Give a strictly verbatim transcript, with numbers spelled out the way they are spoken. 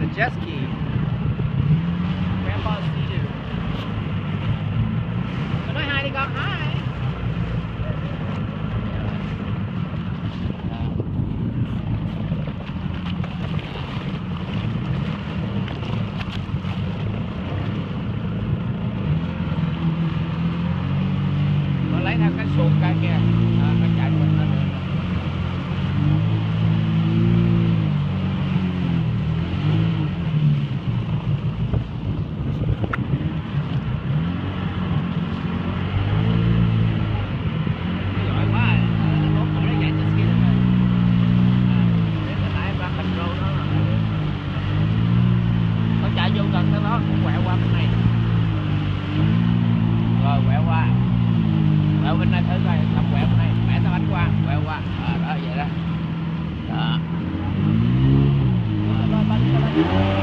jet ski. Grandpa Sea-Doo. Con nói hai đi con, hai. Con lấy theo cái xuồng cây kia, à, nó chạy mình lên được. Chạy vô gần tới đó cũng quẹo qua bên này, rồi quẹo qua, quẹo bên này thử coi, tập quẹo bên này, mẹ tao đánh qua, quẹo qua, à, đó vậy đó, đó, đó, đó, đó, đó, đó.